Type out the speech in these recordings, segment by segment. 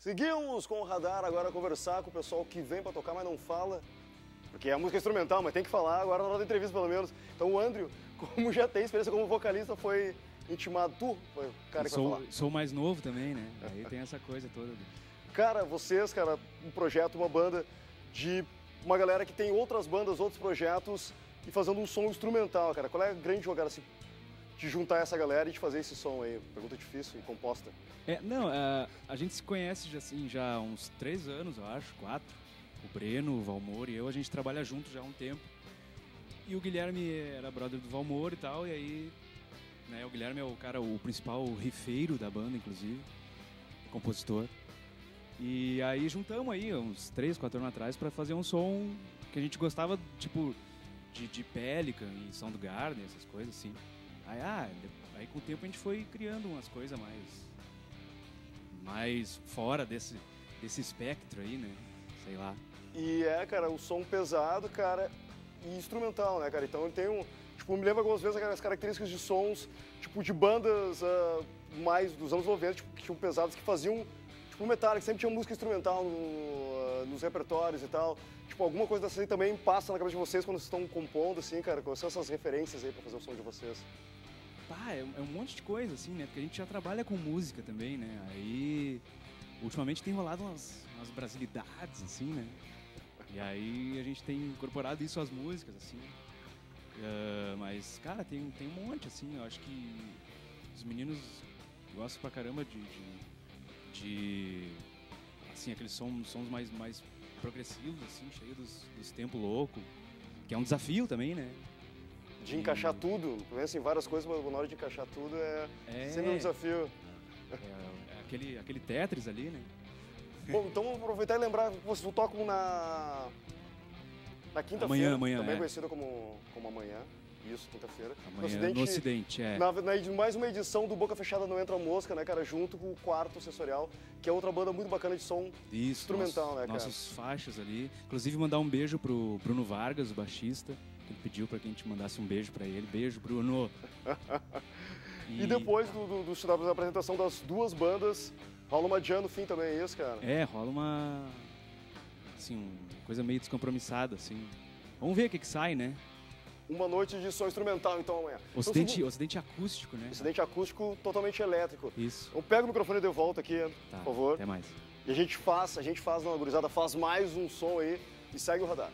Seguimos com o Radar agora a conversar com o pessoal que vem para tocar, mas não fala. Porque é a música instrumental, mas tem que falar agora na hora da entrevista, pelo menos. Então o Andrew, como já tem experiência como vocalista, foi intimado. Tu foi o cara que vai falar. Sou mais novo também, né? Aí tem essa coisa toda. Cara, vocês, cara, um projeto, uma banda de uma galera que tem outras bandas, outros projetos e fazendo um som instrumental, cara. Qual é a grande jogada, assim, de juntar essa galera e de fazer esse som aí? Pergunta difícil e composta. A gente se conhece já há uns 3 anos, eu acho, 4. O Breno, o Valmor e eu, a gente trabalha junto já há um tempo. E o Guilherme era brother do Valmor e tal, e aí, né, o Guilherme é o principal rifeiro da banda, inclusive, compositor. E aí juntamos aí, uns 3, 4 anos atrás, pra fazer um som que a gente gostava, tipo, de Pelican e Soundgarden, essas coisas assim. Aí com o tempo a gente foi criando umas coisas mais fora desse espectro aí, né? Sei lá. E cara, o som pesado, cara, e instrumental, né, cara? Então ele tem tipo, me lembra algumas vezes as características de sons, tipo, de bandas mais dos anos 90, tipo, que tinham pesados, que faziam, tipo, Metallica, sempre tinha música instrumental nos repertórios e tal. Tipo, alguma coisa dessa aí também passa na cabeça de vocês quando vocês estão compondo, assim, cara? Quais são essas referências aí pra fazer o som de vocês? É um monte de coisa, assim, né? Porque a gente já trabalha com música também, né? Aí, ultimamente tem rolado umas brasilidades, assim, né? E aí a gente tem incorporado isso às músicas, assim. Mas, cara, tem um monte, assim. Eu acho que os meninos gostam pra caramba de assim, aqueles sons mais progressivos, assim, cheios dos tempos loucos. Que é um desafio também, né? De encaixar tudo, pensa em várias coisas, mas na hora de encaixar tudo é sempre um desafio. Aquele Tetris ali, né? Bom, então vamos aproveitar e lembrar que vocês tocam na quinta-feira, amanhã, também conhecida como amanhã. Isso, quinta-feira. No Ocidente, Mais uma edição do Boca Fechada Não Entra Mosca, né, cara? Junto com o Quarto Sensorial, que é outra banda muito bacana de som instrumental, né, cara? Nossos faixas ali. Inclusive, mandar um beijo pro Bruno Vargas, o baixista, que ele pediu pra que a gente mandasse um beijo pra ele. Beijo, Bruno! E depois da apresentação das duas bandas, rola uma jam no fim também, é isso, cara? Rola uma... assim, uma coisa meio descompromissada, assim. Vamos ver o que sai, né? Uma noite de som instrumental, então, amanhã. Ocidente acústico, né? Ocidente acústico totalmente elétrico. Isso. Eu pego o microfone de volta aqui, tá, por favor. Até mais. E a gente faz, não, a gurizada faz mais um som aí e segue o radar.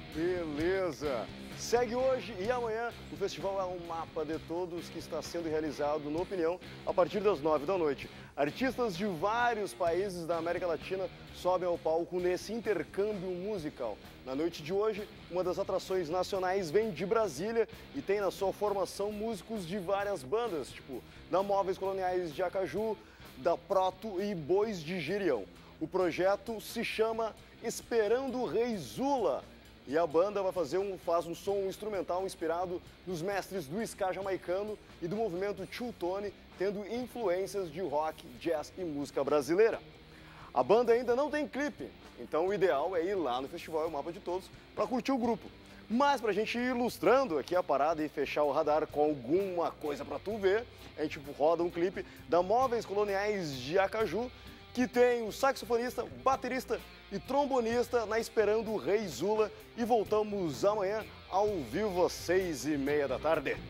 Beleza! Segue hoje e amanhã o festival É um Mapa de Todos, que está sendo realizado no Opinião a partir das 9 da noite. Artistas de vários países da América Latina sobem ao palco nesse intercâmbio musical. Na noite de hoje, uma das atrações nacionais vem de Brasília e tem na sua formação músicos de várias bandas, tipo da Móveis Coloniais de Acaju, da Proto e Bois de Girião. O projeto se chama Esperando o Rei Zula. E a banda faz um som instrumental inspirado nos mestres do ska jamaicano e do movimento Two Tone, tendo influências de rock, jazz e música brasileira. A banda ainda não tem clipe, então o ideal é ir lá no festival É o Mapa de Todos para curtir o grupo. Mas para a gente ir ilustrando aqui a parada e fechar o radar com alguma coisa para tu ver, a gente roda um clipe da Móveis Coloniais de Acaju, que tem o saxofonista, baterista e trombonista na Esperando o Rei Zula. E voltamos amanhã ao vivo às 6h30 da tarde.